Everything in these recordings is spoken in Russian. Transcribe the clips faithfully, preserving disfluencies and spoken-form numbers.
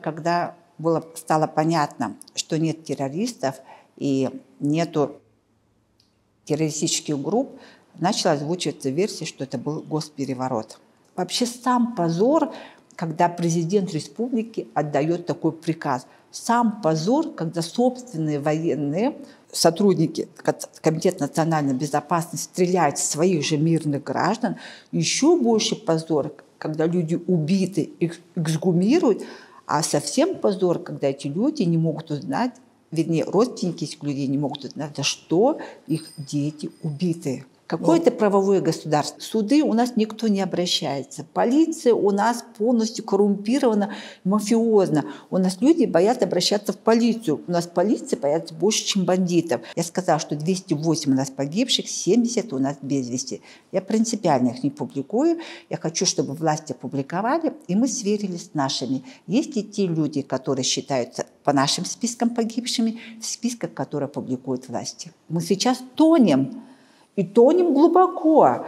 Когда было, стало понятно, что нет террористов и нету террористических групп, начала озвучиваться версия, что это был госпереворот. Вообще сам позор, когда президент республики отдает такой приказ. Сам позор, когда собственные военные сотрудники Комитета национальной безопасности стреляют в своих же мирных граждан. Еще больше позор, когда люди убиты, их эксгумируют, а совсем позор, когда эти люди не могут узнать, вернее, родственники этих людей не могут узнать, за что их дети убиты. Какое-то правовое государство. Суды у нас никто не обращается. Полиция у нас полностью коррумпирована, мафиозна. У нас люди боятся обращаться в полицию. У нас полиция боятся больше, чем бандитов. Я сказала, что двести восемь у нас погибших, семьдесят у нас без вести. Я принципиально их не публикую. Я хочу, чтобы власти опубликовали, и мы сверились с нашими. Есть и те люди, которые считаются по нашим спискам погибшими, в списках, которые публикуют власти. Мы сейчас тонем. И тонем глубоко.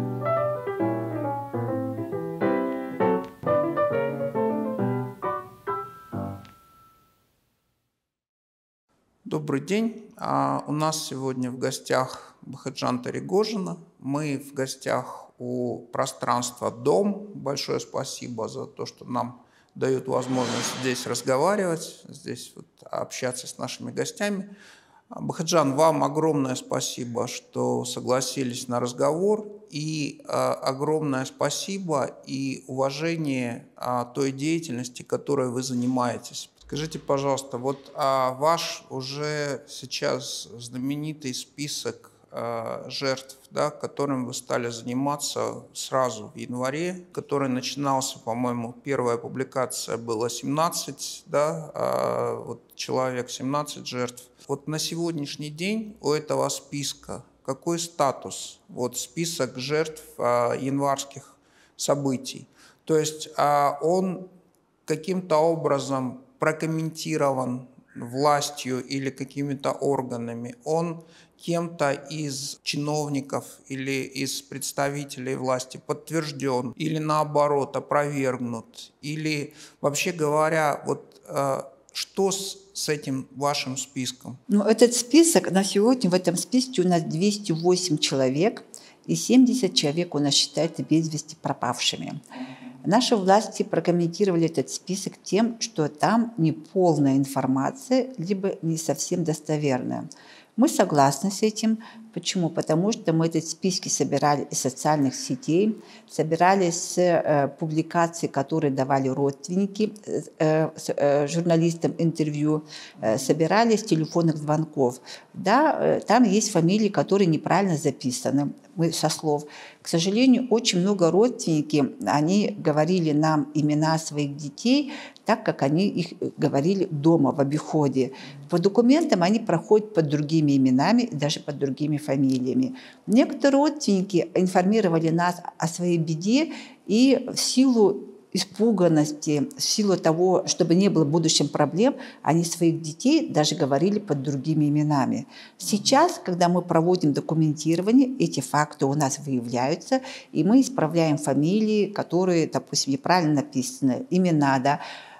Добрый день. У нас сегодня в гостях Бахаджан Таригожина. Мы в гостях у пространства «Дом». Большое спасибо за то, что нам дают возможность здесь разговаривать, здесь вот общаться с нашими гостями. Бахаджан, вам огромное спасибо, что согласились на разговор, и э, огромное спасибо и уважение э, той деятельности, которой вы занимаетесь. Скажите, пожалуйста, вот э, ваш уже сейчас знаменитый список э, жертв, да, которым вы стали заниматься сразу в январе, который начинался, по-моему, первая публикация была семнадцать, да, э, вот человек, семнадцать жертв. Вот на сегодняшний день у этого списка какой статус? Вот список жертв а, январских событий. То есть а, он каким-то образом прокомментирован властью или какими-то органами, он кем-то из чиновников или из представителей власти подтвержден или наоборот опровергнут, или вообще говоря, вот а, что с, с этим вашим списком? Ну, этот список, на сегодня в этом списке у нас двести восемь человек, и семьдесят человек у нас считается без вести пропавшими. Наши власти прокомментировали этот список тем, что там неполная информация, либо не совсем достоверная. Мы согласны с этим. Почему? Потому что мы эти списки собирали из социальных сетей, собирали с э, публикаций, которые давали родственники э, э, журналистам интервью, э, собирали с телефонных звонков. Да, э, там есть фамилии, которые неправильно записаны, мы со слов. К сожалению, очень много родственников, они говорили нам имена своих детей, так как они их говорили дома, в обиходе. По документам они проходят под другими именами, даже под другими фамилиями. Некоторые родственники информировали нас о своей беде, и в силу испуганности, в силу того, чтобы не было в будущем проблем, они своих детей даже говорили под другими именами. Сейчас, когда мы проводим документирование, эти факты у нас выявляются, и мы исправляем фамилии, которые, допустим, неправильно написаны, имена, да.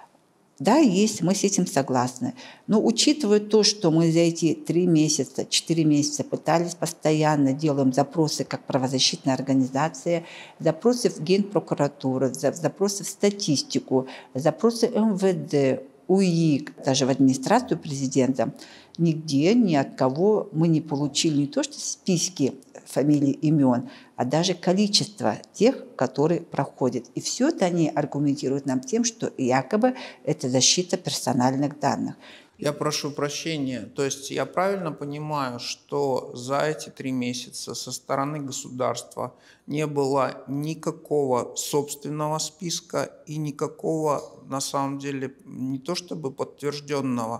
Да, есть, мы с этим согласны. Но учитывая то, что мы за эти три месяца, четыре месяца пытались постоянно, делаем запросы как правозащитная организация, запросы в Генпрокуратуру, запросы в статистику, запросы эм вэ дэ, у и и, даже в администрацию президента, нигде ни от кого мы не получили не то что списки фамилий, имен, а даже количество тех, которые проходят. И все это они аргументируют нам тем, что якобы это защита персональных данных. Я прошу прощения, то есть я правильно понимаю, что за эти три месяца со стороны государства не было никакого собственного списка и никакого, на самом деле, не то чтобы подтвержденного,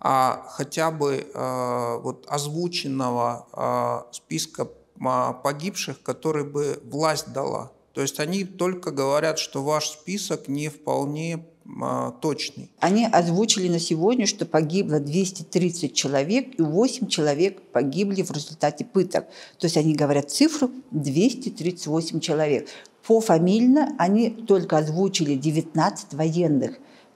а хотя бы э, вот озвученного э, списка погибших, который бы власть дала. То есть они только говорят, что ваш список не вполне а, точный. Они озвучили на сегодня, что погибло двести тридцать человек, и восемь человек погибли в результате пыток. То есть они говорят цифру двести тридцать восемь человек. Пофамильно они только озвучили девятнадцать военных.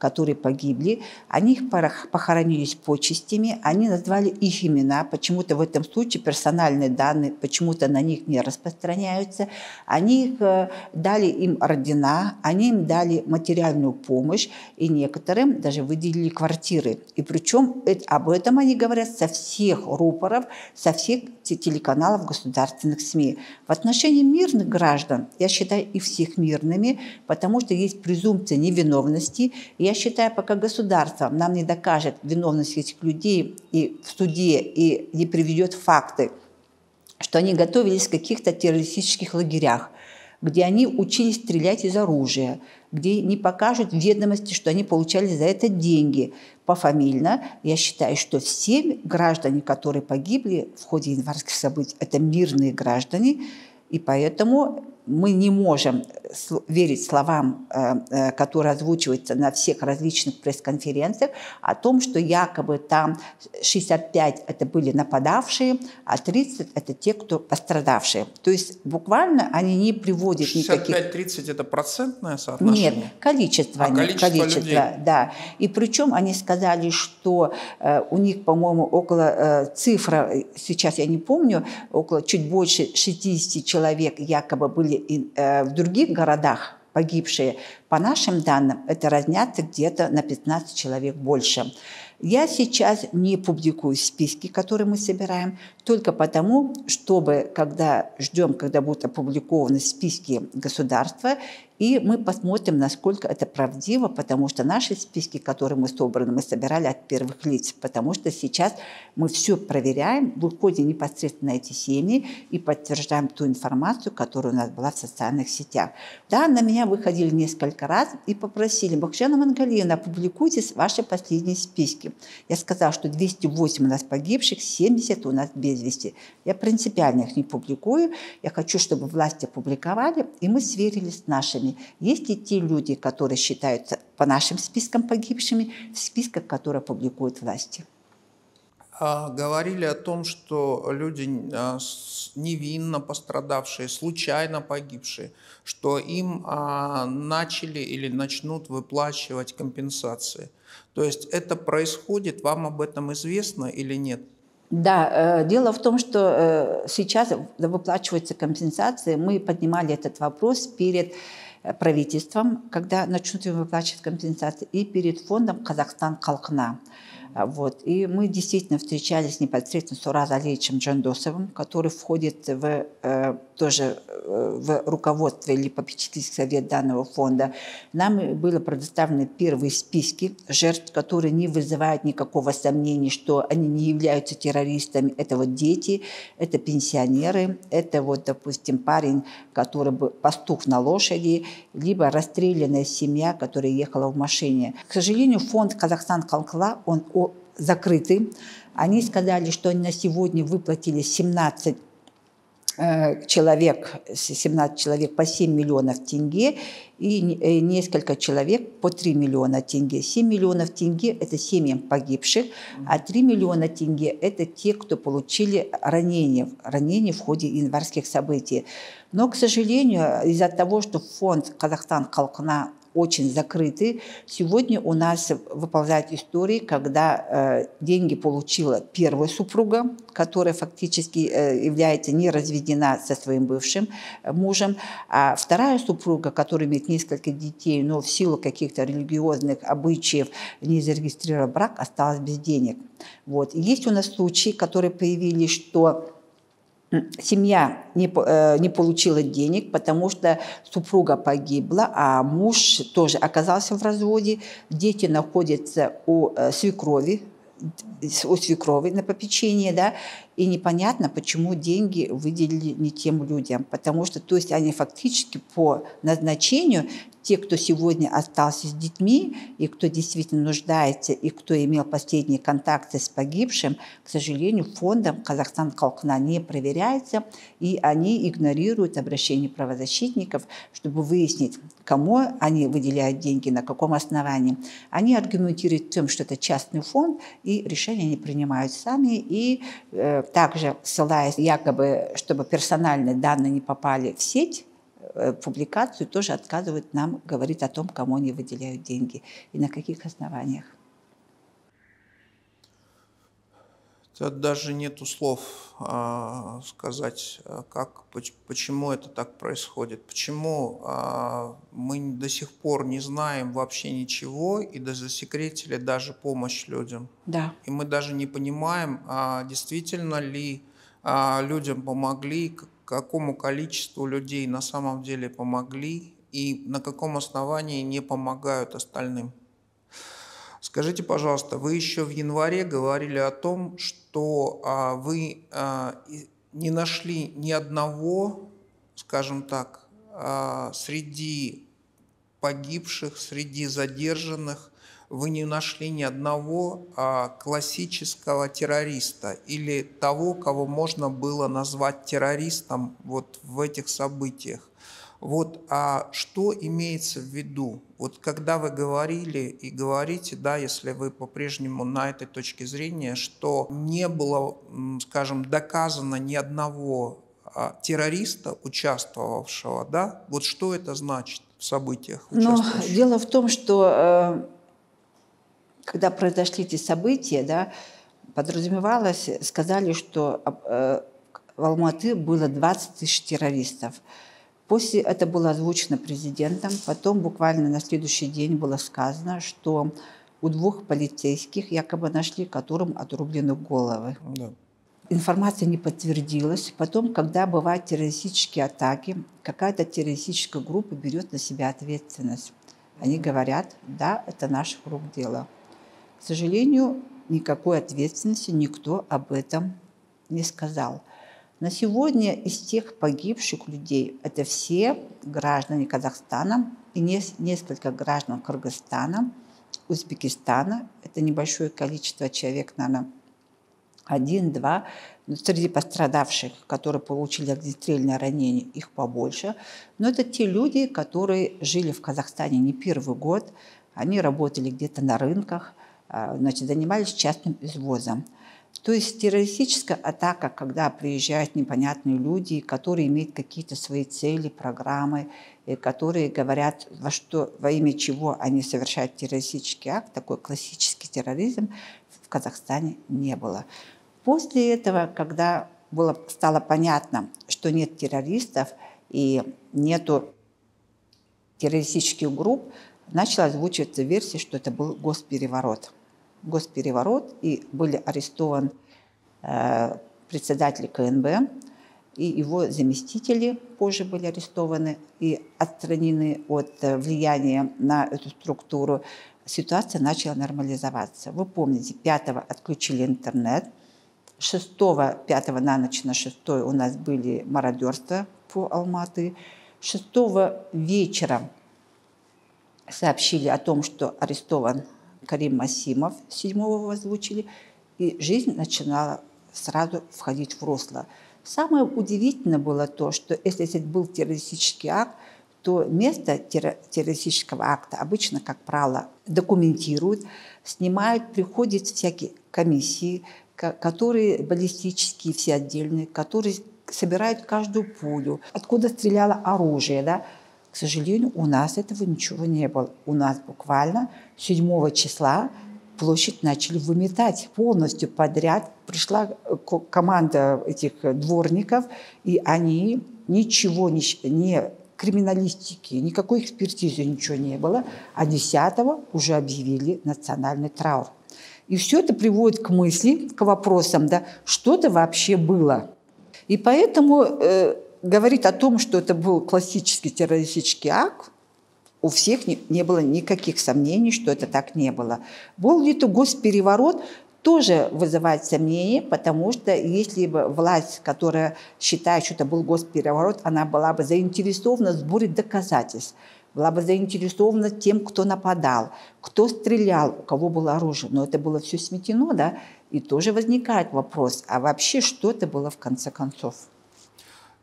которые погибли, они их похоронили с почестями, они назвали их имена, почему-то в этом случае персональные данные почему-то на них не распространяются, они их, дали им ордена, они им дали материальную помощь, и некоторым даже выделили квартиры. И причем об этом они говорят со всех рупоров, со всех телеканалов государственных СМИ. В отношении мирных граждан я считаю их всех мирными, потому что есть презумпция невиновности. И я считаю, пока государство нам не докажет виновность этих людей и в суде, и не приведет факты, что они готовились в каких-то террористических лагерях, где они учились стрелять из оружия, где не покажут ведомости, что они получали за это деньги. Пофамильно я считаю, что все граждане, которые погибли в ходе январских событий, это мирные граждане, и поэтому мы не можем верить словам, которые озвучиваются на всех различных пресс-конференциях, о том, что якобы там шестьдесят пять это были нападавшие, а тридцать это те, кто пострадавшие. То есть буквально они не приводят никаких... шестьдесят пять тридцать это процентное соотношение? Нет, количество. А, количество, количество людей. Да. И причем они сказали, что э, у них, по-моему, около э, цифра, сейчас я не помню, около чуть больше шестидесяти человек якобы были и, э, в других городах погибшие. По нашим данным, это разнятся где-то на пятнадцать человек больше. Я сейчас не публикую списки, которые мы собираем, только потому, чтобы, когда ждем, когда будут опубликованы списки государства, и мы посмотрим, насколько это правдиво, потому что наши списки, которые мы собраны, мы собирали от первых лиц, потому что сейчас мы все проверяем, выходим непосредственно на эти семьи и подтверждаем ту информацию, которая у нас была в социальных сетях. Да, на меня выходили несколько раз и попросили: Бахытжан Амангалиевна, опубликуйте ваши последние списки. Я сказала, что двести восемь у нас погибших, семьдесят у нас без вести. Я принципиально их не публикую. Я хочу, чтобы власти опубликовали, и мы сверились с нашими. Есть и те люди, которые считаются по нашим спискам погибшими, в списках, которые публикуют власти. А, говорили о том, что люди а, невинно пострадавшие, случайно погибшие, что им а, начали или начнут выплачивать компенсации. То есть это происходит, вам об этом известно или нет? Да, э, дело в том, что э, сейчас выплачиваются компенсации. Мы поднимали этот вопрос перед правительством, когда начнут им выплачивать компенсации, и перед фондом «Казахстан халқына». Вот. И мы действительно встречались непосредственно с Ураз Алиевичем Джандосовым, который входит в, э, тоже э, в руководство или попечительский совет данного фонда. Нам были предоставлены первые списки жертв, которые не вызывают никакого сомнения, что они не являются террористами. Это вот дети, это пенсионеры, это вот, допустим, парень, который был пастух на лошади, либо расстрелянная семья, которая ехала в машине. К сожалению, фонд «Казахстан халқына», он закрытый. Они сказали, что они на сегодня выплатили семнадцать человек, семнадцать человек по семь миллионов тенге и несколько человек по три миллиона тенге. семь миллионов тенге – это семьям погибших, а три миллиона тенге – это те, кто получили ранения, ранения в ходе январских событий. Но, к сожалению, из-за того, что фонд «Казахстан халқына» очень закрытый, сегодня у нас выползают истории, когда э, деньги получила первая супруга, которая фактически э, является не разведена со своим бывшим мужем, а вторая супруга, которая имеет несколько детей, но в силу каких-то религиозных обычаев не зарегистрировала брак, осталась без денег. Вот. И есть у нас случаи, которые появились, что семья не, э, не получила денег, потому что супруга погибла, а муж тоже оказался в разводе. Дети находятся у э, свекрови, у свекрови на попечении, да, и непонятно, почему деньги выделили не тем людям. Потому что, то есть, они фактически по назначению, те, кто сегодня остался с детьми, и кто действительно нуждается, и кто имел последние контакты с погибшим, к сожалению, фондом «Казахстан халқына» не проверяется, и они игнорируют обращение правозащитников, чтобы выяснить, кому они выделяют деньги, на каком основании. Они аргументируют тем, что это частный фонд, и решения они принимают сами, и э, также ссылаясь якобы, чтобы персональные данные не попали в сеть, публикацию, тоже отказывают нам говорить о том, кому они выделяют деньги и на каких основаниях. Даже нету слов а, сказать, как, почему это так происходит, почему а, мы до сих пор не знаем вообще ничего и засекретили даже помощь людям. Да. И мы даже не понимаем, а, действительно ли а, людям помогли, какому количеству людей на самом деле помогли и на каком основании не помогают остальным. Скажите, пожалуйста, вы еще в январе говорили о том, что а, вы а, не нашли ни одного, скажем так, а, среди погибших, среди задержанных, вы не нашли ни одного а, классического террориста или того, кого можно было назвать террористом вот в этих событиях. Вот, а что имеется в виду? Вот когда вы говорили и говорите, да, если вы по-прежнему на этой точке зрения, что не было, скажем, доказано ни одного а, террориста, участвовавшего, да, вот что это значит в событиях? Но дело в том, что э, когда произошли эти события, да, подразумевалось, сказали, что э, в Алматы было двадцать тысяч террористов. После это было озвучено президентом, потом буквально на следующий день было сказано, что у двух полицейских якобы нашли, которым отрублены головы. Да. Информация не подтвердилась. Потом, когда бывают террористические атаки, какая-то террористическая группа берет на себя ответственность. Они говорят, да, это наших рук дело. К сожалению, никакой ответственности никто об этом не сказал. На сегодня из тех погибших людей это все граждане Казахстана и несколько граждан Кыргызстана, Узбекистана. Это небольшое количество человек, наверное, один-два. Среди пострадавших, которые получили огнестрельное ранение, их побольше. Но это те люди, которые жили в Казахстане не первый год. Они работали где-то на рынках, значит, занимались частным извозом. То есть террористическая атака, когда приезжают непонятные люди, которые имеют какие-то свои цели, программы, которые говорят, во, что, во имя чего они совершают террористический акт, такой классический терроризм в Казахстане не было. После этого, когда было, стало понятно, что нет террористов и нету террористических групп, начала озвучиваться версия, что это был госпереворот. госпереворот, и были арестованы э, председатель ка эн бэ, и его заместители позже были арестованы и отстранены от э, влияния на эту структуру. Ситуация начала нормализоваться. Вы помните, пятого отключили интернет, шестого, пятого на ночь на шестое у нас были мародерства по Алматы, шестого вечером сообщили о том, что арестован Карим Масимов, седьмого его озвучили, и жизнь начинала сразу входить в русло. Самое удивительное было то, что если это был террористический акт, то место террористического акта обычно, как правило, документируют, снимают, приходят всякие комиссии, которые баллистические, все отдельные, которые собирают каждую пулю, откуда стреляло оружие, да. К сожалению, у нас этого ничего не было. У нас буквально седьмого числа площадь начали выметать полностью подряд. Пришла команда этих дворников, и они ничего, не, не криминалистики, никакой экспертизы, ничего не было. А десятого уже объявили национальный траур. И все это приводит к мысли, к вопросам, да, что это вообще было. И поэтому... Э, говорит о том, что это был классический террористический акт, у всех не, не было никаких сомнений, что это так не было. Был ли это госпереворот, тоже вызывает сомнения, потому что если бы власть, которая считает, что это был госпереворот, она была бы заинтересована в сборе доказательств, была бы заинтересована тем, кто нападал, кто стрелял, у кого было оружие. Но это было все сметено, да, и тоже возникает вопрос, а вообще что это было в конце концов?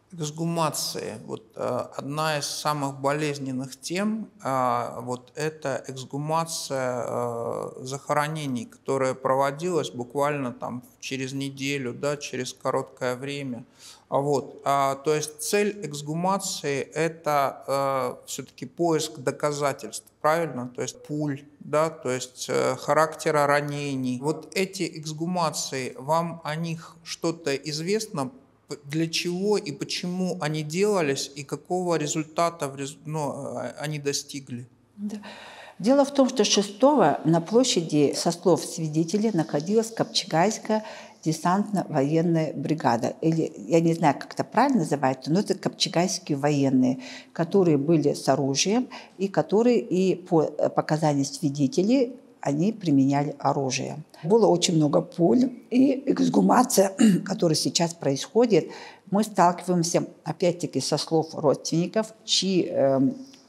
Эксгумации. Вот э, одна из самых болезненных тем э, вот это эксгумация э, захоронений, которая проводилась буквально там через неделю, да, через короткое время. А Вот. А, то есть цель эксгумации это э, все-таки поиск доказательств, правильно? То есть пуль, да, то есть э, характера ранений. Вот эти эксгумации, вам о них что-то известно? Для чего и почему они делались, и какого результата ну, они достигли? Да. Дело в том, что шестого на площади, со слов свидетелей, находилась Копчегайская десантно-военная бригада. Или, я не знаю, как это правильно называется, но это копчегайские военные, которые были с оружием, и которые, и по показаниям свидетелей, они применяли оружие. Было очень много пуль, и эксгумация, которая сейчас происходит, мы сталкиваемся, опять-таки, со слов родственников, чьи э,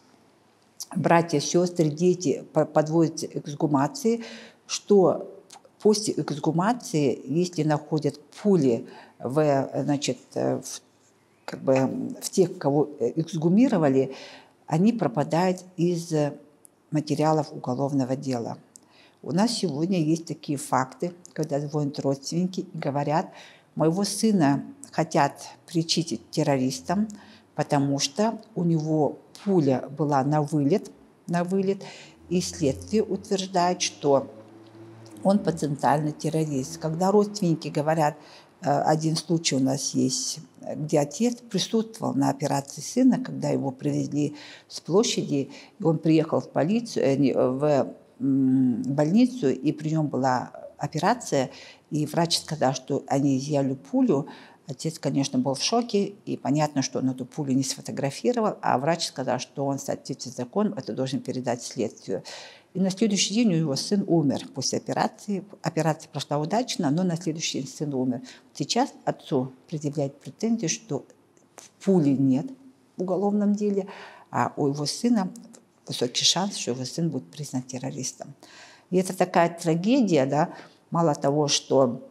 братья, сестры, дети подводятся к эксгумации, что после эксгумации, если находят пули в, значит, в, как бы, в тех, кого эксгумировали, они пропадают из материалов уголовного дела. У нас сегодня есть такие факты, когда звонят родственники и говорят, моего сына хотят причислить террористам, потому что у него пуля была на вылет, на вылет, и следствие утверждает, что он потенциальный террорист. Когда родственники говорят, один случай у нас есть, где отец присутствовал на операции сына, когда его привезли с площади, и он приехал в полицию, в больницу, и при нем была операция, и врач сказал, что они изъяли пулю. Отец, конечно, был в шоке, и понятно, что он эту пулю не сфотографировал, а врач сказал, что он в соответствии с законом это должен передать следствию. И на следующий день у него сын умер после операции. Операция прошла удачно, но на следующий день сын умер. Сейчас отцу предъявляют претензии, что пули нет в уголовном деле, а у его сына высокий шанс, что его сын будет признан террористом. И это такая трагедия, да, мало того, что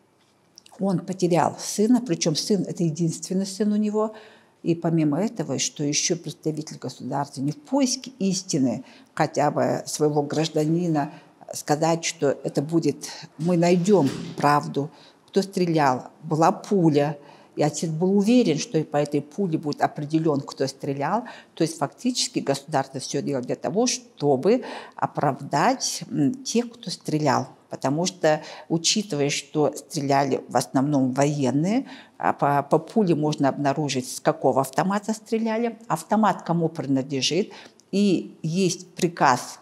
он потерял сына, причем сын – это единственный сын у него, и помимо этого, что еще представитель государства не в поиске истины, хотя бы своего гражданина, сказать, что это будет, мы найдем правду, кто стрелял, была пуля, и отец был уверен, что и по этой пуле будет определен, кто стрелял. То есть фактически государство все делает для того, чтобы оправдать тех, кто стрелял. Потому что, учитывая, что стреляли в основном военные, по, по пуле можно обнаружить, с какого автомата стреляли, автомат кому принадлежит, и есть приказ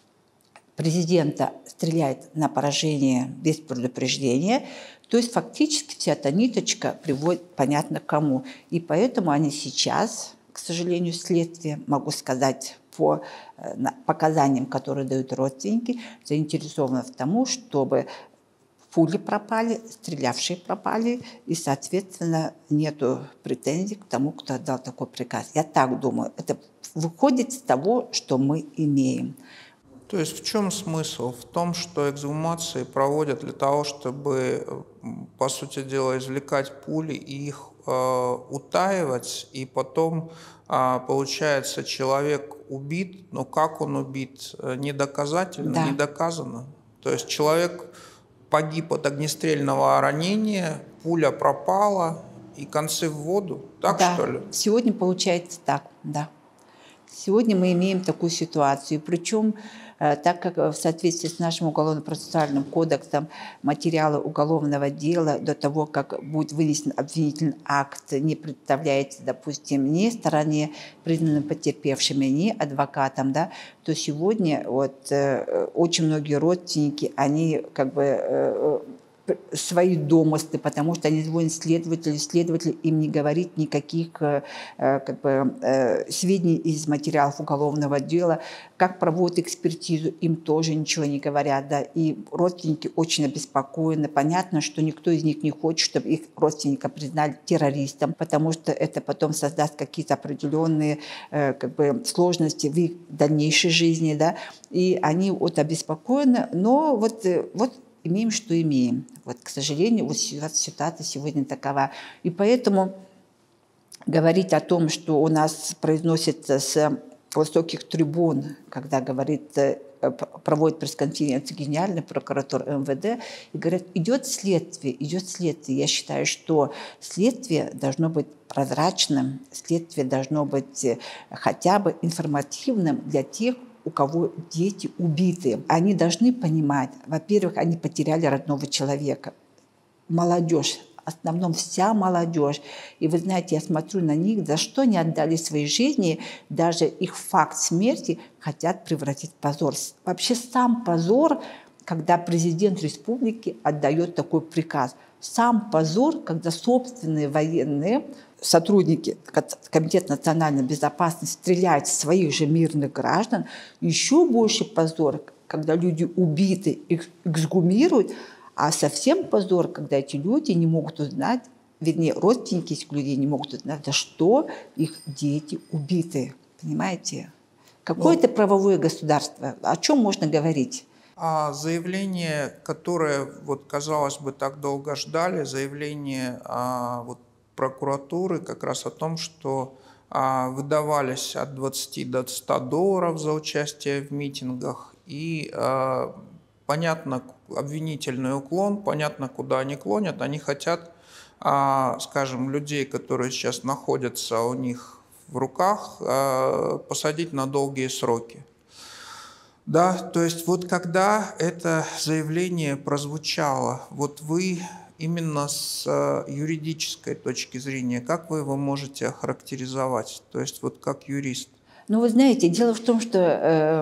президента стрелять на поражение без предупреждения. То есть фактически вся эта ниточка приводит понятно к кому. И поэтому они сейчас, к сожалению, следствие, могу сказать, по показаниям, которые дают родственники, заинтересованы в том, чтобы пули пропали, стрелявшие пропали, и, соответственно, нету претензий к тому, кто отдал такой приказ. Я так думаю, это выходит из того, что мы имеем. То есть в чем смысл? В том, что эксгумации проводят для того, чтобы, по сути дела, извлекать пули и их э, утаивать, и потом, э, получается, человек убит, но как он убит, не доказательно, Да. не доказано. То есть человек погиб от огнестрельного ранения, пуля пропала, и концы в воду, так да. что ли? Сегодня получается так, да. Сегодня мы имеем такую ситуацию, причем так как в соответствии с нашим уголовно-процессуальным кодексом материалы уголовного дела до того, как будет вынесен обвинительный акт, не представляется, допустим, ни стороне, признанным потерпевшими, ни адвокатам, да, то сегодня вот, очень многие родственники, они как бы свои домыслы, потому что они звонят следователю, следователь им не говорит никаких как бы, сведений из материалов уголовного дела, как проводят экспертизу, им тоже ничего не говорят, да, и родственники очень обеспокоены. Понятно, что никто из них не хочет, чтобы их родственника признали террористом, потому что это потом создаст какие-то определенные как бы, сложности в их дальнейшей жизни, да, и они вот обеспокоены, но вот, вот имеем, что имеем. Вот, к сожалению, вот ситуация сегодня такова. И поэтому говорить о том, что у нас произносится с высоких трибун, когда говорит, проводит пресс-конференции генеральный прокуратор эм вэ дэ, и говорят, идет следствие, идет следствие. Я считаю, что следствие должно быть прозрачным, следствие должно быть хотя бы информативным для тех, у кого дети убиты. Они должны понимать, во-первых, они потеряли родного человека. Молодежь, в основном вся молодежь. И вы знаете, я смотрю на них, за что они отдали свои жизни, даже их факт смерти хотят превратить в позор. Вообще сам позор, когда президент республики отдает такой приказ. Сам позор, когда собственные военные сотрудники Комитета национальной безопасности стреляют в своих же мирных граждан. Еще больше позор, когда люди убиты, их эксгумируют. А совсем позор, когда эти люди не могут узнать, вернее, родственники этих людей не могут узнать, за что их дети убиты. Понимаете? Какое это правовое государство? О чем можно говорить? А заявление, которое, вот, казалось бы, так долго ждали, заявление а, вот, прокуратуры как раз о том, что а, выдавались от двадцати до ста долларов за участие в митингах, и а, понятно, обвинительный уклон, понятно, куда они клонят. Они хотят, а, скажем, людей, которые сейчас находятся у них в руках, а, посадить на долгие сроки. Да, то есть вот когда это заявление прозвучало, вот вы именно с юридической точки зрения, как вы его можете охарактеризовать? То есть вот как юрист? Ну, вы знаете, дело в том, что э,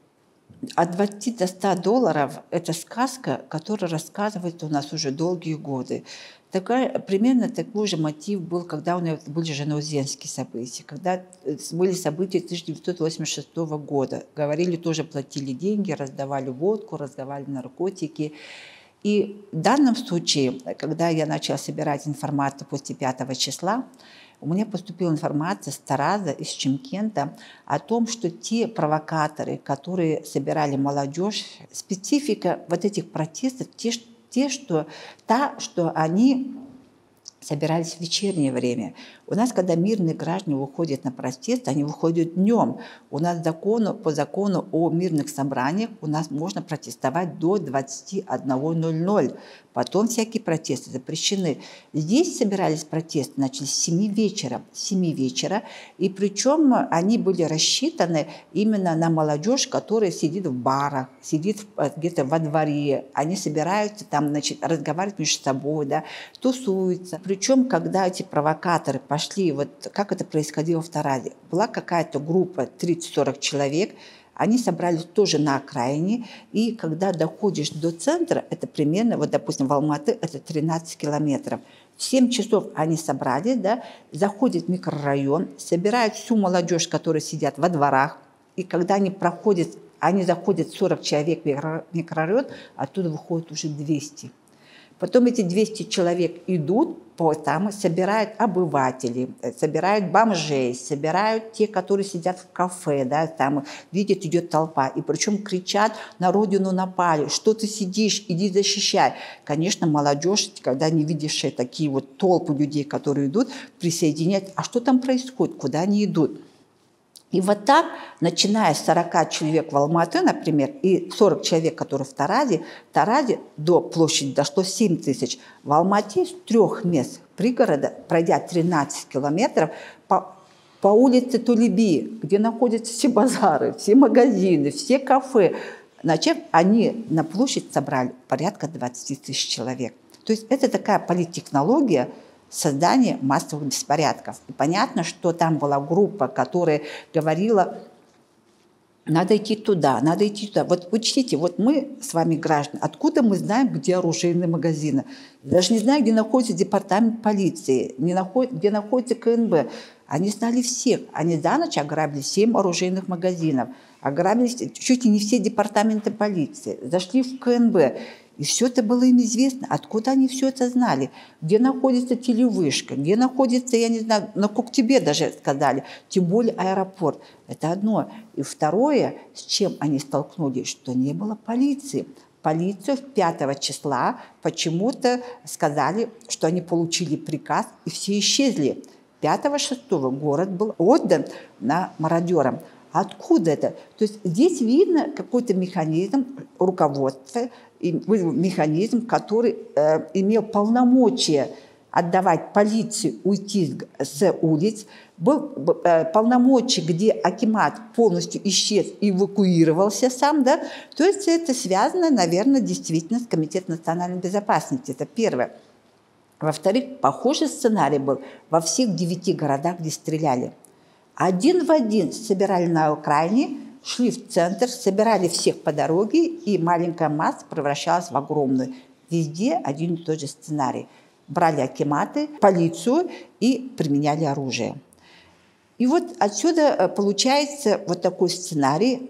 от двадцати до ста долларов – это сказка, которая рассказывается у нас уже долгие годы. Такая, примерно такой же мотив был, когда у нас были жанаузенские события, когда были события тысяча девятьсот восемьдесят шестого года. Говорили, тоже платили деньги, раздавали водку, раздавали наркотики. И в данном случае, когда я начала собирать информацию после пятого числа, у меня поступила информация с Тараза, из Чимкента о том, что те провокаторы, которые собирали молодежь, специфика вот этих протестов, те, те что, та, что они собирались в вечернее время. У нас, когда мирные граждане выходят на протест, они выходят днем. У нас закону, по закону о мирных собраниях у нас можно протестовать до двадцати одного ноль-ноль. Потом всякие протесты запрещены. Здесь собирались протесты, начались с семи вечера. с семи вечера. И причем они были рассчитаны именно на молодежь, которая сидит в барах, сидит где-то во дворе. Они собираются там, значит, разговаривать между собой, да, тусуются. Причем, когда эти провокаторы пошли, вот как это происходило в Таразе, была какая-то группа тридцать-сорок человек, они собрались тоже на окраине, и когда доходишь до центра, это примерно, вот, допустим, в Алматы это тринадцать километров. В семь часов они собрались, да, заходят в микрорайон, собирают всю молодежь, которая сидят во дворах, и когда они проходят, они заходят сорок человек в микрорайон, оттуда выходит уже двести. Потом эти двести человек идут по там, собирают обывателей, собирают бомжей, собирают те, которые сидят в кафе, да, там видят, идет толпа, и причем кричат: на родину напали, что ты сидишь, иди защищай. Конечно, молодежь, когда не видишь такие вот толпы людей, которые идут, присоединяют. А что там происходит, куда они идут? И вот так, начиная с сорока человек в Алматы, например, и сорок человек, которые в Таразе, в Таразе до площади дошло семь тысяч. В Алмате с трех мест пригорода, пройдя тринадцать километров, по, по улице Тулеби, где находятся все базары, все магазины, все кафе, начав, они на площадь собрали порядка двадцати тысяч человек. То есть это такая политтехнология создания массовых беспорядков. И понятно, что там была группа, которая говорила: надо идти туда, надо идти туда. Вот учтите, вот мы с вами, граждане, откуда мы знаем, где оружейные магазины? Даже не знаю, где находится департамент полиции, не наход... где находится ка эн бэ. Они знали всех. Они за ночь ограбили семь оружейных магазинов, ограбили чуть ли не все департаменты полиции, зашли в ка эн бэ. И все это было им известно. Откуда они все это знали? Где находится телевышка, где находится, я не знаю, на Коктебе даже сказали, тем более аэропорт. Это одно. И второе, с чем они столкнулись, что не было полиции. Полицию пятого числа почему-то сказали, что они получили приказ, и все исчезли. пятого-шестого город был отдан на мародерам. Откуда это? То есть здесь видно какой-то механизм руководства, механизм, который э, имел полномочия отдавать полиции уйти с улиц, был э, полномочия, где акимат полностью исчез, эвакуировался сам, да? То есть это связано, наверное, действительно с Комитетом национальной безопасности. Это первое. Во-вторых, похожий сценарий был во всех девяти городах, где стреляли. Один в один собирали на окраине, шли в центр, собирали всех по дороге, и маленькая масса превращалась в огромную. Везде один и тот же сценарий. Брали акиматы, полицию и применяли оружие. И вот отсюда получается вот такой сценарий.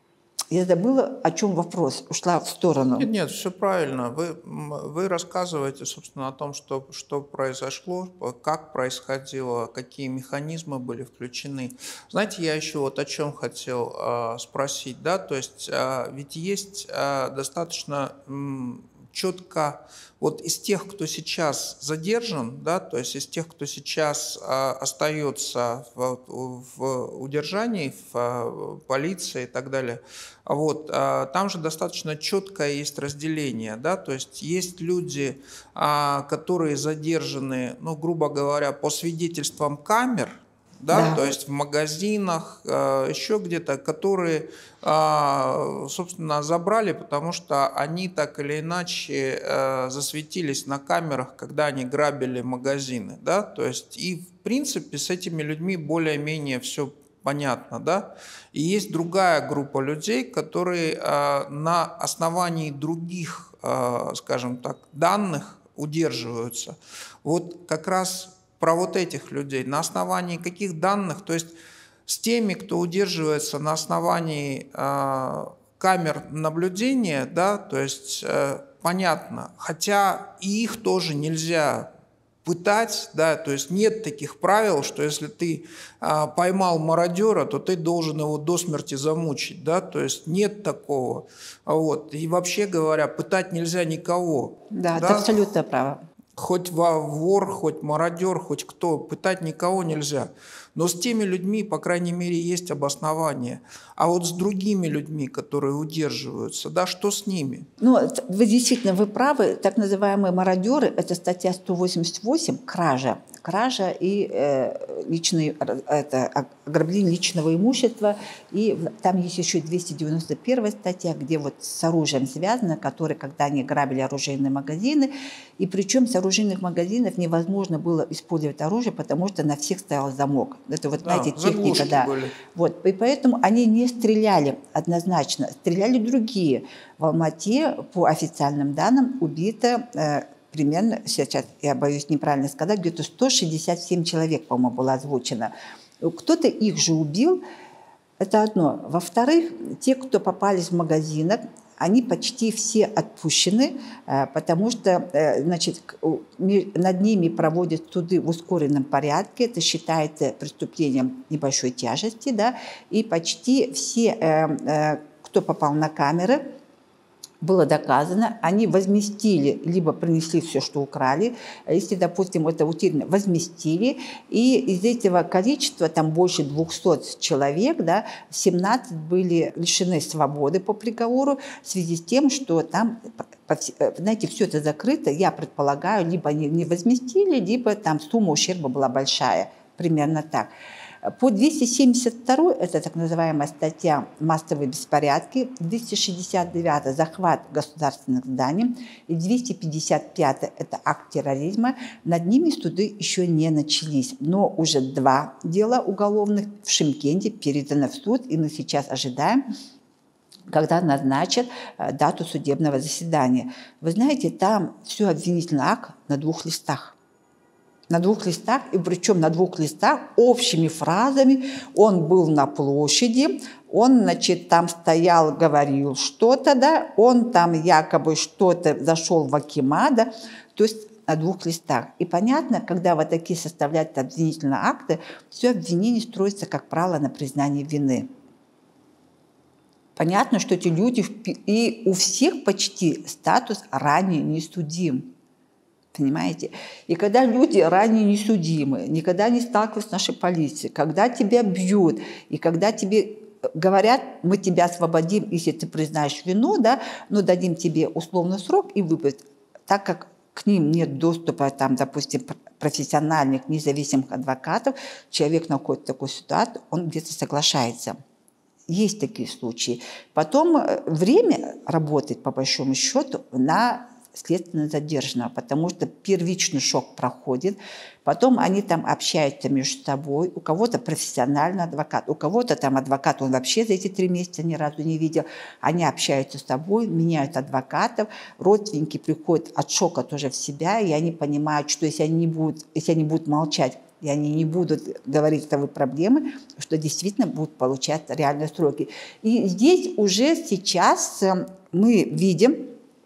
Я забыла, о чем вопрос, ушла в сторону. Нет, нет, все правильно. Вы, вы рассказываете, собственно, о том, что, что произошло, как происходило, какие механизмы были включены. Знаете, я еще вот о чем хотел э, спросить, да, то есть э, ведь есть э, достаточно э, четко, вот из тех, кто сейчас задержан, да, то есть из тех, кто сейчас э, остается в, в удержании, в э, полиции и так далее, вот, э, там же достаточно четкое есть разделение, да, то есть есть люди, э, которые задержаны, ну, грубо говоря, по свидетельствам камер, да, Да. то есть в магазинах, э, еще где-то, которые, э, собственно, забрали, потому что они так или иначе э, засветились на камерах, когда они грабили магазины, да, то есть и в принципе с этими людьми более-менее все понятно, да, и есть другая группа людей, которые э, на основании других, э, скажем так, данных удерживаются. Вот как раз про вот этих людей, на основании каких данных, то есть с теми, кто удерживается на основании э, камер наблюдения, да, то есть э, понятно, хотя и их тоже нельзя пытать, да, то есть нет таких правил, что если ты э, поймал мародера, то ты должен его до смерти замучить, да, то есть нет такого, вот, и вообще говоря, пытать нельзя никого. Да, да? это абсолютно право. Хоть вор, хоть мародер, хоть кто, пытать никого нельзя. Но с теми людьми, по крайней мере, есть обоснование. А вот с другими людьми, которые удерживаются, да, что с ними? Ну, вы действительно, вы правы. Так называемые мародеры, это статья сто восемьдесят восемь, кража. Кража и э, личный, это, ограбление личного имущества. И там есть еще двести девяносто первая статья, где вот с оружием связано, которые, когда они грабили оружейные магазины, и причем с оружейных магазинов невозможно было использовать оружие, потому что на всех стоял замок. Это вот, да, знаете, техника, да. Были. Вот, и поэтому они не стреляли однозначно, стреляли другие. В Алмате, по официальным данным, убито э, примерно, сейчас я боюсь неправильно сказать, где-то сто шестьдесят семь человек, по-моему, было озвучено. Кто-то их же убил, это одно. Во-вторых, те, кто попались в магазинах, они почти все отпущены, потому что, значит, над ними проводят суды в ускоренном порядке. Это считается преступлением небольшой тяжести, да, и почти все, кто попал на камеры, было доказано, они возместили, либо принесли все, что украли, если, допустим, это утеряно, возместили, и из этого количества, там больше двухсот человек, да, семнадцать были лишены свободы по приговору в связи с тем, что там, знаете, все это закрыто, я предполагаю, либо они не возместили, либо там сумма ущерба была большая, примерно так. По двести семьдесят второй, это так называемая статья «Массовые беспорядки», двести шестьдесят девятый «Захват государственных зданий» и двести пятьдесят пятый это акт терроризма. Над ними суды еще не начались, но уже два дела уголовных в Шымкенте переданы в суд, и мы сейчас ожидаем, когда назначат дату судебного заседания. Вы знаете, там все обвинительный акт на двух листах. На двух листах, и причем на двух листах общими фразами. Он был на площади, он, значит, там стоял, говорил что-то, да, он там якобы что-то зашел в акимат, да, то есть на двух листах. И понятно, когда вот такие составляют обвинительные акты, все обвинение строится, как правило, на признании вины. Понятно, что эти люди, и у всех почти статус ранее не судим. Понимаете? И когда люди ранее не судимы, никогда не сталкивались с нашей полицией, когда тебя бьют, и когда тебе говорят, мы тебя освободим, если ты признаешь вину, да, но дадим тебе условный срок и выпустим, так как к ним нет доступа, там, допустим, профессиональных, независимых адвокатов, человек находится в такой ситуации, он где-то соглашается. Есть такие случаи. Потом время работает, по большому счету, на следственно задержанного, потому что первичный шок проходит, потом они там общаются между собой, у кого-то профессиональный адвокат, у кого-то там адвокат, он вообще за эти три месяца ни разу не видел, они общаются с собой, меняют адвокатов, родственники приходят от шока тоже в себя, и они понимают, что если они не будут, если они будут молчать, и они не будут говорить о своей проблеме, что действительно будут получать реальные сроки. И здесь уже сейчас мы видим,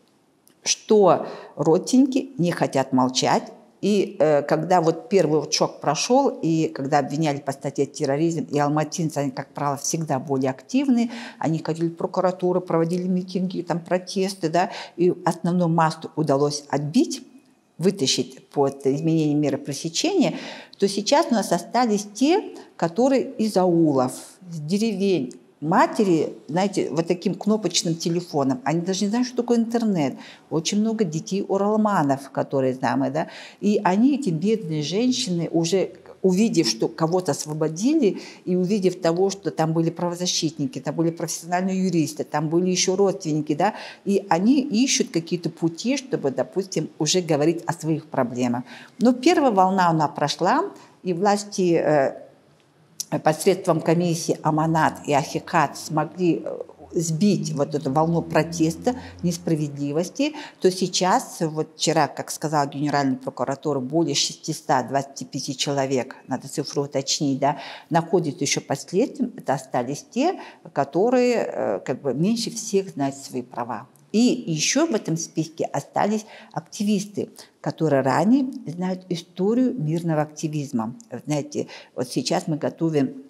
что родственники не хотят молчать. И э, когда вот первый вот шок прошел, и когда обвиняли по статье терроризм, и алматинцы, они, как правило, всегда более активны, они ходили в прокуратуру, проводили митинги, там, протесты, да, и основную массу удалось отбить, вытащить под изменение меры пресечения, то сейчас у нас остались те, которые из аулов, из деревень, матери, знаете, вот таким кнопочным телефоном, они даже не знают, что такое интернет. Очень много детей уралманов, которые знаем, да, и они, эти бедные женщины, уже увидев, что кого-то освободили, и увидев того, что там были правозащитники, там были профессиональные юристы, там были еще родственники, да, и они ищут какие-то пути, чтобы, допустим, уже говорить о своих проблемах. Но первая волна, она прошла, и власти э, посредством комиссии Аманат и Ахикат смогли сбить вот эту волну протеста, несправедливости, то сейчас, вот вчера, как сказала Генеральная прокуратура, более шестисот двадцати пяти человек, надо цифру уточнить, да, находятся еще под следствием, это остались те, которые как бы меньше всех знают свои права. И еще в этом списке остались активисты, которые ранее знают историю мирного активизма. Знаете, вот сейчас мы готовим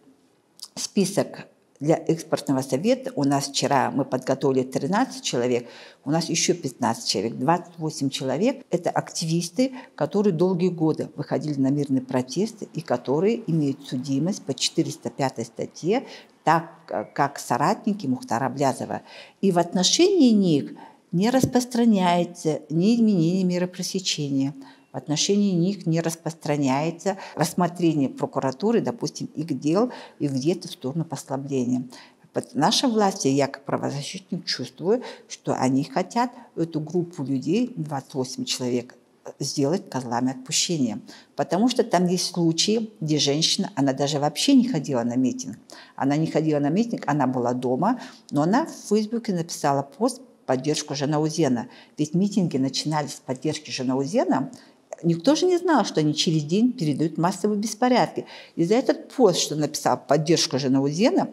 список для экспертного совета. У нас вчера мы подготовили тринадцать человек, у нас еще пятнадцать человек, двадцать восемь человек. Это активисты, которые долгие годы выходили на мирные протесты и которые имеют судимость по четыреста пятой статье, так как соратники Мухтара Аблязова. И в отношении них не распространяется ни изменение меры пресечения, в отношении них не распространяется рассмотрение прокуратуры, допустим, их дел и где-то в сторону послабления. Наша власть, я как правозащитник чувствую, что они хотят эту группу людей, двадцать восемь человек, сделать козлами отпущения. Потому что там есть случаи, где женщина, она даже вообще не ходила на митинг. Она не ходила на митинг, она была дома, но она в Фейсбуке написала пост в поддержку Жанаузена. Ведь митинги начинались с поддержки Жанаузена. Никто же не знал, что они через день передают массовые беспорядки. И за этот пост, что написал в поддержку Жанаузена,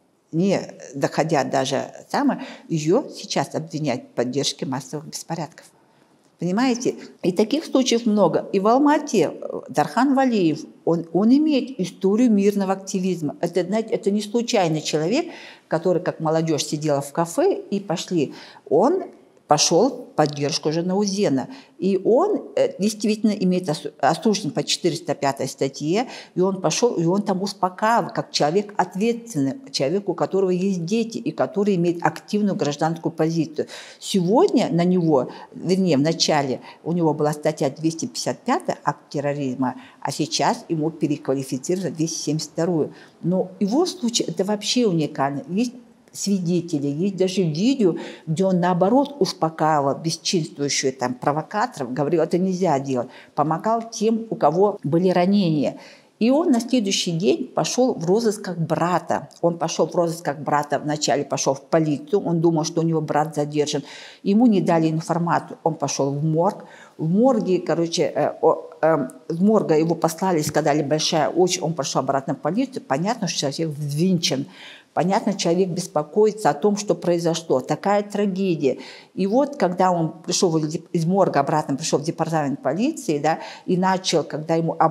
не доходя даже самое, ее сейчас обвиняют в поддержке массовых беспорядков. Понимаете? И таких случаев много. И в Алмате Дархан Валиев, он, он имеет историю мирного активизма. Это, знаете, это не случайный человек, который, как молодежь, сидела в кафе и пошли. Он пошел в поддержку Жанаузена. И он действительно имеет осужден по четыреста пятой статье, и он пошел, и он там успокаивал, как человек ответственный, человек, у которого есть дети, и который имеет активную гражданскую позицию. Сегодня на него, вернее, в начале у него была статья двести пятьдесят пятая, акт терроризма, а сейчас ему переквалифицировали двести семьдесят вторую. Но его случай это вообще уникально. Есть свидетели, есть даже видео, где он наоборот успокаивал бесчинствующих там провокаторов, говорил, это нельзя делать, помогал тем, у кого были ранения. И он на следующий день пошел в розыск как брата. Он пошел в розыск как брата, вначале пошел в полицию, он думал, что у него брат задержан. Ему не дали информацию, он пошел в морг. В морге, короче, э, э, с морга его послали, сказали, большая очередь, он пошел обратно в полицию. Понятно, что человек взвинчен. Понятно, человек беспокоится о том, что произошло. Такая трагедия. И вот, когда он пришел из морга обратно, пришел в департамент полиции, да, и начал, когда ему обратно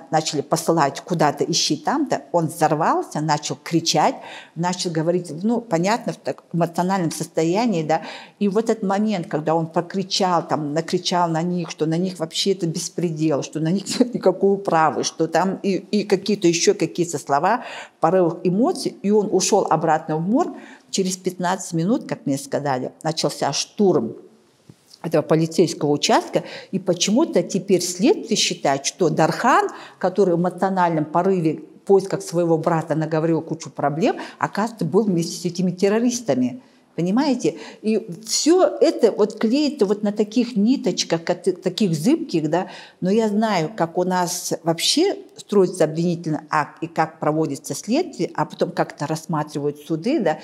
начали посылать куда-то, ищи там-то, он взорвался, начал кричать, начал говорить, ну, понятно, в так эмоциональном состоянии, да, и в этот момент, когда он прокричал, там, накричал на них, что на них вообще это беспредел, что на них нет никакого права, что там и, и какие-то еще какие-то слова, порывах эмоций, и он ушел обратно в морг, через пятнадцать минут, как мне сказали, начался штурм этого полицейского участка, и почему-то теперь следствие считает, что Дархан, который в эмоциональном порыве в поисках своего брата наговорил кучу проблем, оказывается, был вместе с этими террористами. Понимаете? И все это вот клеится вот на таких ниточках, таких зыбких, да, но я знаю, как у нас вообще строится обвинительный акт и как проводится следствие, а потом как-то рассматривают суды, да,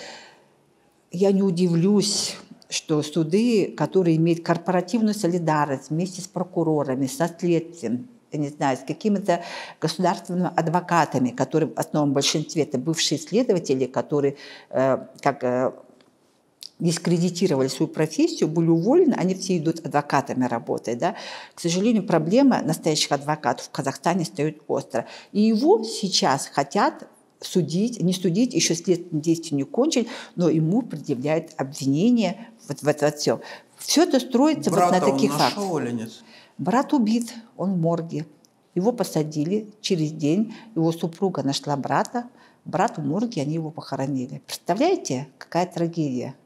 я не удивлюсь, что суды, которые имеют корпоративную солидарность вместе с прокурорами, со следствием, я не знаю, с какими-то государственными адвокатами, которые в основном большинстве это бывшие следователи, которые э, как э, дискредитировали свою профессию, были уволены, они все идут адвокатами работать. Да? К сожалению, проблема настоящих адвокатов в Казахстане стоит остро. И его сейчас хотят судить, не судить, еще следственные действия не кончили, но ему предъявляют обвинения вот в это все. Все это строится вот на таких фактах. Брата он нашел или нет? Брат убит, он в морге. Его посадили через день, его супруга нашла брата, брат в морге, они его похоронили. Представляете, какая трагедия?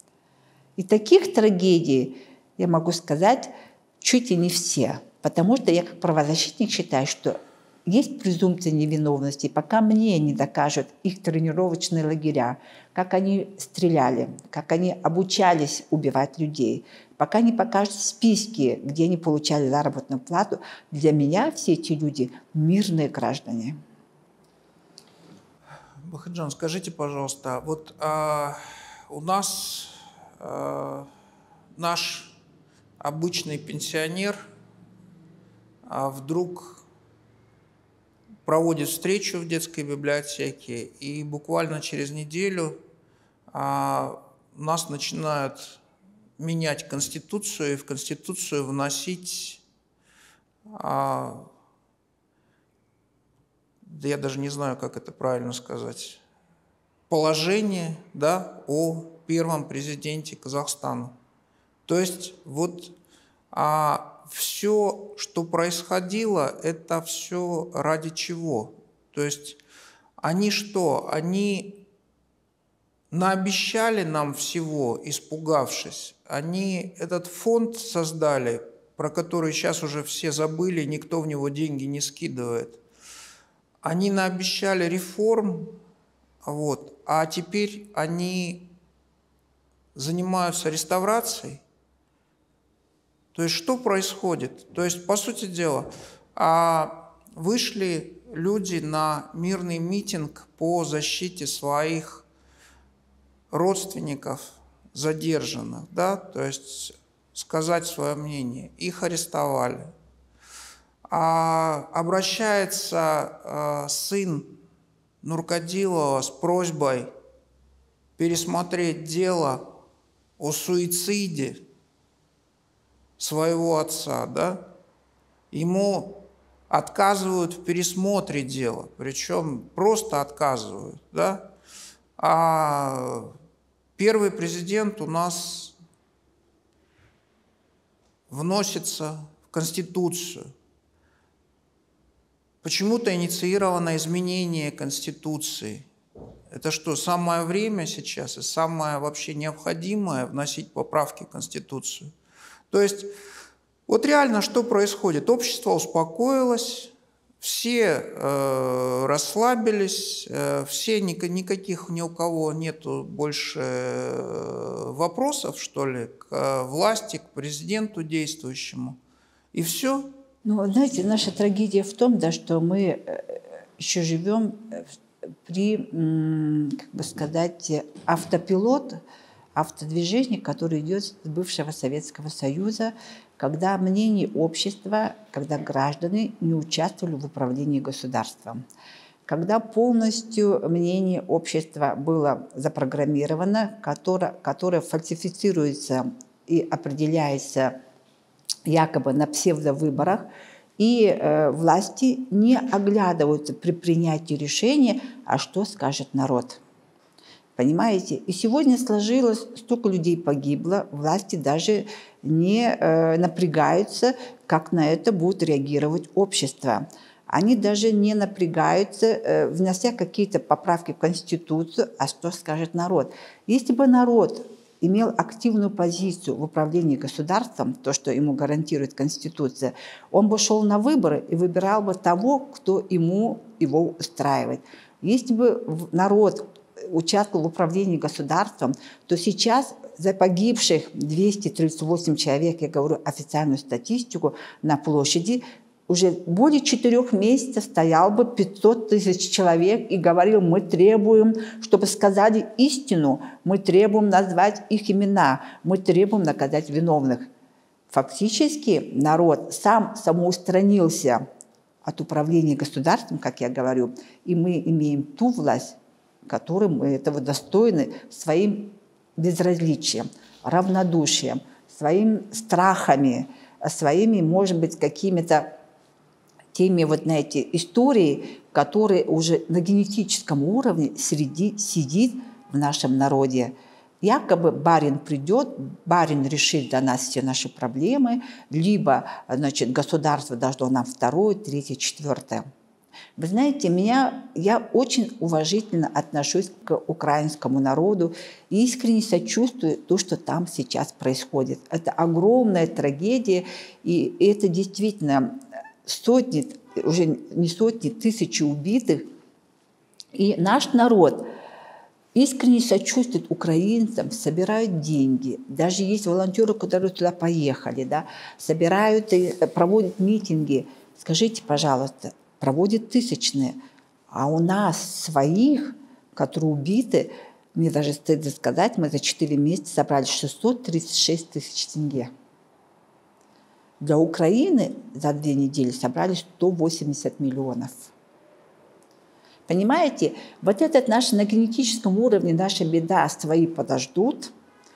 И таких трагедий, я могу сказать, чуть ли не все. Потому что я как правозащитник считаю, что есть презумпция невиновности, пока мне не докажут их тренировочные лагеря, как они стреляли, как они обучались убивать людей, пока не покажут списки, где они получали заработную плату, для меня все эти люди мирные граждане. Бахаджан, скажите, пожалуйста, вот а, у нас а, наш обычный пенсионер а вдруг проводит встречу в детской библиотеке, и буквально через неделю а, нас начинают менять Конституцию, и в Конституцию вносить, а, да я даже не знаю, как это правильно сказать, положение, да, о первом президенте Казахстана. То есть вот а, все, что происходило, это все ради чего? То есть они что? Они наобещали нам всего, испугавшись. Они этот фонд создали, про который сейчас уже все забыли, никто в него деньги не скидывает. Они наобещали реформ, вот, а теперь они занимаются реставрацией. То есть что происходит? То есть, по сути дела, вышли люди на мирный митинг по защите своих родственников задержанных, да, то есть сказать свое мнение. Их арестовали. А обращается а, сын Нуркадилова с просьбой пересмотреть дело о суициде своего отца, да? Ему отказывают в пересмотре дела, причем просто отказывают, да? А первый президент у нас вносится в Конституцию. Почему-то инициировано изменение Конституции. Это что, самое время сейчас и самое вообще необходимое вносить поправки в Конституцию? То есть, вот реально что происходит? Общество успокоилось, все э, расслабились, э, все, ни, никаких ни у кого нету больше э, вопросов, что ли, к э, власти, к президенту действующему. И все. Ну, знаете, наша трагедия в том, да, что мы еще живем при, как бы сказать, автопилот, автодвижение, которое идет с бывшего Советского Союза, когда мнение общества, когда граждане не участвовали в управлении государством, когда полностью мнение общества было запрограммировано, которое, которое фальсифицируется и определяется якобы на псевдовыборах, И э, власти не оглядываются при принятии решения, а что скажет народ. Понимаете? И сегодня сложилось, столько людей погибло, власти даже не э, напрягаются, как на это будет реагировать общество. Они даже не напрягаются, э, внося какие-то поправки в Конституцию, а что скажет народ. Если бы народ имел активную позицию в управлении государством, то, что ему гарантирует Конституция, он бы шел на выборы и выбирал бы того, кто ему его устраивает. Если бы народ участвовал в управлении государством, то сейчас за погибших двести тридцать восемь человек, я говорю официальную статистику, на площади, уже более четырех месяцев стоял бы пятьсот тысяч человек и говорил: мы требуем, чтобы сказали истину, мы требуем назвать их имена, мы требуем наказать виновных. Фактически народ сам самоустранился от управления государством, как я говорю, и мы имеем ту власть, которой мы этого достойны своим безразличием, равнодушием, своими страхами, своими, может быть, какими-то теми, вот, знаете, истории, которые уже на генетическом уровне среди, сидит в нашем народе. Якобы барин придет, барин решит для нас все наши проблемы, либо, значит, государство должно нам второе, третье, четвертое. Вы знаете, меня, я очень уважительно отношусь к украинскому народу и искренне сочувствую то, что там сейчас происходит. Это огромная трагедия, и это действительно сотни, уже не сотни, тысячи убитых. И наш народ искренне сочувствует украинцам, собирают деньги. Даже есть волонтеры, которые туда поехали, да, собирают и проводят митинги. Скажите, пожалуйста, проводят тысячные, а у нас своих, которые убиты, мне даже стыдно сказать, мы за четыре месяца собрали шестьсот тридцать шесть тысяч тенге. Для Украины за две недели собрали сто восемьдесят миллионов. Понимаете, вот этот наш на генетическом уровне, наша беда, свои подождут,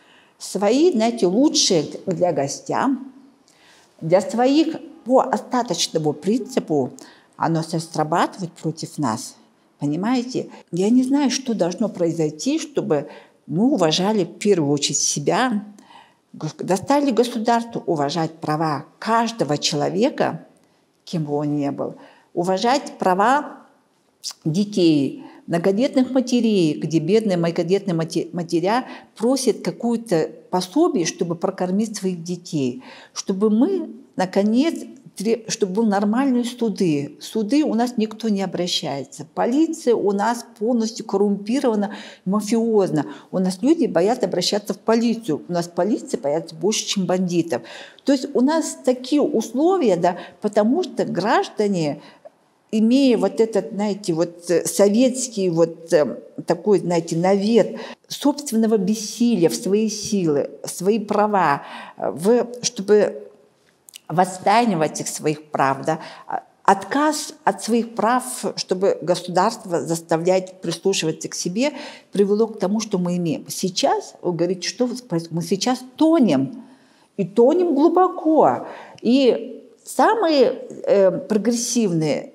свои, знаете, лучшие для гостям, для своих по остаточному принципу оно срабатывает против нас. Понимаете? Я не знаю, что должно произойти, чтобы мы уважали в первую очередь себя, достали государству уважать права каждого человека, кем бы он ни был, уважать права детей, многодетных матерей, где бедные многодетные матеря просят какое-то пособие, чтобы прокормить своих детей, чтобы мы, наконец, чтобы были нормальные суды. Суды у нас никто не обращается. Полиция у нас полностью коррумпирована, мафиозна. У нас люди боятся обращаться в полицию. У нас полиция боятся больше, чем бандитов. То есть у нас такие условия, да, потому что граждане, имея вот этот, знаете, вот советский вот такой, знаете, навет собственного бессилия в свои силы, в свои права, в, чтобы восстанавливать их своих прав, да, отказ от своих прав, чтобы государство заставлять прислушиваться к себе, привело к тому, что мы имеем. Сейчас, вы говорите, что происходит? Мы сейчас тонем, и тонем глубоко. И самые э, прогрессивные,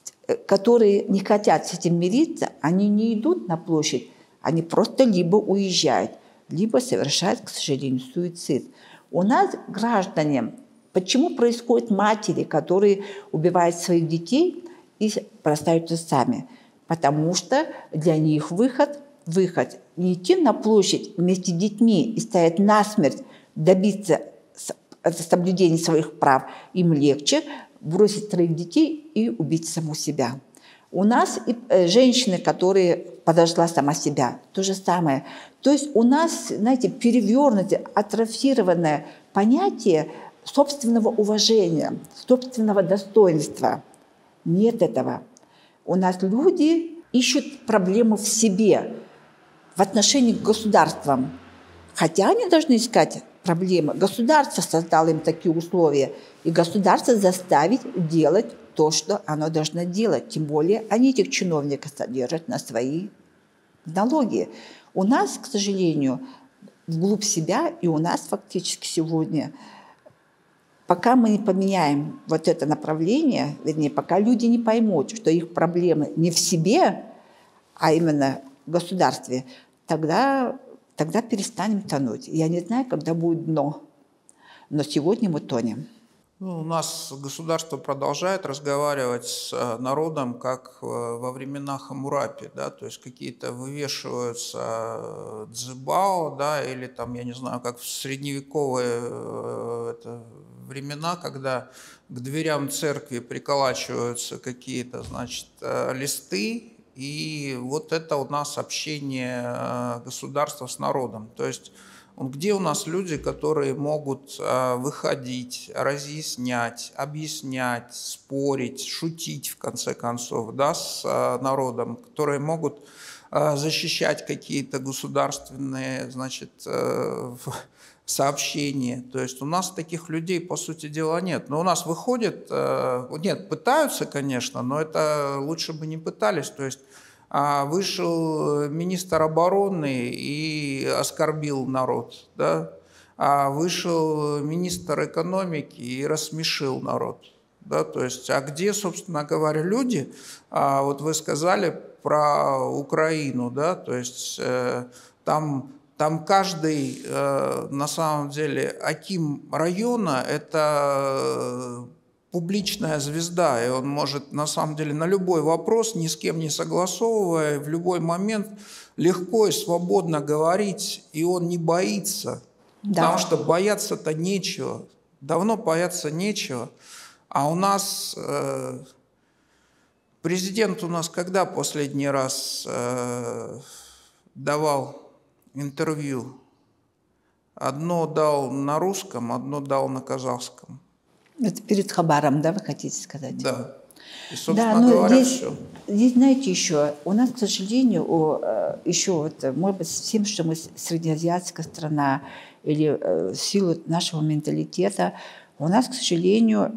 которые не хотят с этим мириться, они не идут на площадь, они просто либо уезжают, либо совершают, к сожалению, суицид. У нас граждане, почему происходят матери, которые убивают своих детей и бросаются сами? Потому что для них выход, выход не идти на площадь вместе с детьми и стоять насмерть, добиться соблюдения своих прав, им легче бросить троих детей и убить саму себя. У нас и женщины, которые подожгла сама себя, то же самое. То есть у нас, знаете, перевернутое, атрофированное понятие собственного уважения, собственного достоинства. Нет этого. У нас люди ищут проблему в себе, в отношении к государствам. Хотя они должны искать проблемы. Государство создало им такие условия, и государство заставить делать то, что оно должно делать. Тем более они этих чиновников содержат на свои налоги. У нас, к сожалению, вглубь себя, и у нас фактически сегодня пока мы не поменяем вот это направление, вернее, пока люди не поймут, что их проблемы не в себе, а именно в государстве, тогда, тогда перестанем тонуть. Я не знаю, когда будет дно, но сегодня мы тонем. Ну, у нас государство продолжает разговаривать с народом, как во времена Хаммурапи, да, то есть какие-то вывешиваются дзыбао, да, или там, я не знаю, как в средневековые это, времена, когда к дверям церкви приколачиваются какие-то, значит, листы, и вот это у нас общение государства с народом, то есть где у нас люди, которые могут выходить, разъяснять, объяснять, спорить, шутить, в конце концов, да, с народом, которые могут защищать какие-то государственные, значит, сообщения. То есть у нас таких людей, по сути дела, нет. Но у нас выходит, нет, пытаются, конечно, но это лучше бы не пытались. То есть вышел министр обороны и оскорбил народ, да? А вышел министр экономики и рассмешил народ. Да? То есть, а где, собственно говоря, люди? А вот вы сказали про Украину, да? То есть там, там каждый, на самом деле, аким района – это публичная звезда, и он может, на самом деле, на любой вопрос, ни с кем не согласовывая, в любой момент легко и свободно говорить, и он не боится, да. Потому что бояться-то нечего, давно бояться нечего. А у нас, э, президент у нас когда последний раз э, давал интервью? Одно дал на русском, одно дал на казахском. Это перед Хабаром, да, вы хотите сказать? Да. И, собственно да, но говоря, здесь, все. Здесь, знаете, еще, у нас, к сожалению, еще, вот, может быть, с тем, что мы среднеазиатская страна, или в силу нашего менталитета, у нас, к сожалению,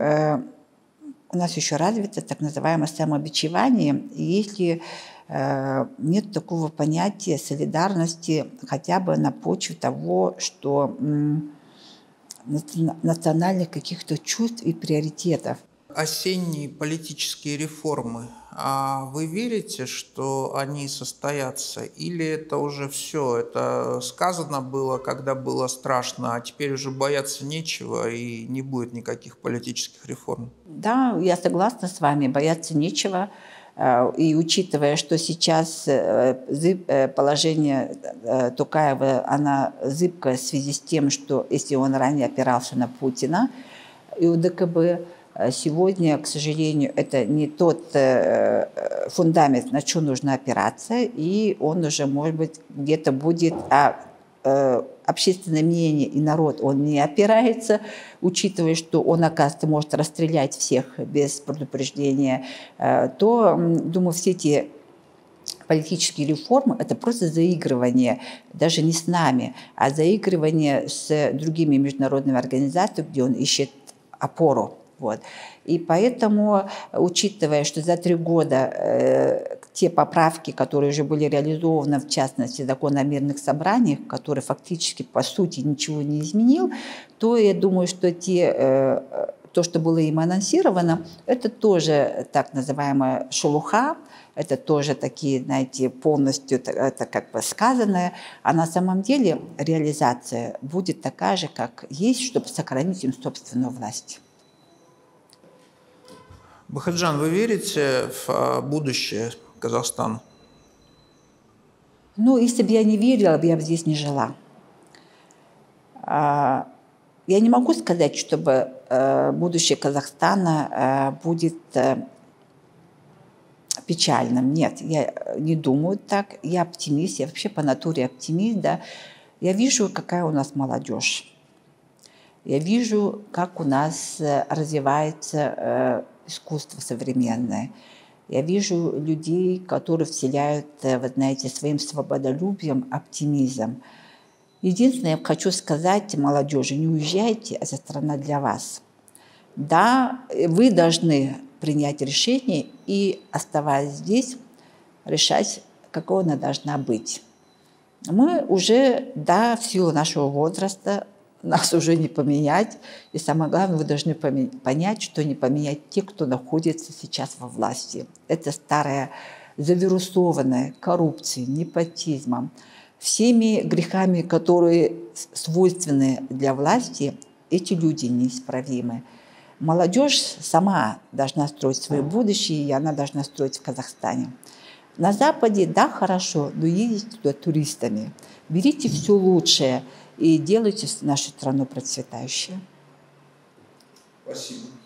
у нас еще развито так называемое самобичевание, и если нет такого понятия солидарности хотя бы на почве того, что национальных каких-то чувств и приоритетов. Осенние политические реформы, а вы верите, что они состоятся? Или это уже все? Это сказано было, когда было страшно, а теперь уже бояться нечего и не будет никаких политических реформ? Да, я согласна с вами, бояться нечего. И учитывая, что сейчас положение Токаева, она зыбкое в связи с тем, что если он ранее опирался на Путина и у ДКБ, сегодня, к сожалению, это не тот фундамент, на что нужно опираться, и он уже, может быть, где-то будет... А общественное мнение и народ, он не опирается, учитывая, что он, оказывается, может расстрелять всех без предупреждения, то, думаю, все эти политические реформы – это просто заигрывание, даже не с нами, а заигрывание с другими международными организациями, где он ищет опору. Вот. И поэтому, учитывая, что за три года э, те поправки, которые уже были реализованы, в частности, закон о мирных собраниях, который фактически, по сути, ничего не изменил, то я думаю, что те, э, то, что было им анонсировано, это тоже так называемая шелуха, это тоже такие, знаете, полностью это как бы сказанное, а на самом деле реализация будет такая же, как есть, чтобы сохранить им собственную власть. Бахаджан, вы верите в будущее Казахстана? Ну, если бы я не верила, я бы здесь не жила. Я не могу сказать, чтобы будущее Казахстана будет печальным. Нет, я не думаю так. Я оптимист, я вообще по натуре оптимист. Да. Я вижу, какая у нас молодежь. Я вижу, как у нас развивается искусство современное. Я вижу людей, которые вселяют, вы знаете, своим свободолюбием оптимизм. Единственное, я хочу сказать молодежи, не уезжайте, эта страна для вас. Да, вы должны принять решение и, оставаясь здесь, решать, какой она должна быть. Мы уже, да, в силу нашего возраста, нас уже не поменять. И самое главное, вы должны понять, что не поменять те, кто находится сейчас во власти. Это старая, завирусованная коррупцией, непотизмом, всеми грехами, которые свойственны для власти, эти люди неисправимы. Молодежь сама должна строить свое будущее, и она должна строить в Казахстане. На Западе, да, хорошо, но ездите туда туристами. Берите все лучшее и делайте нашу страну процветающей. Спасибо.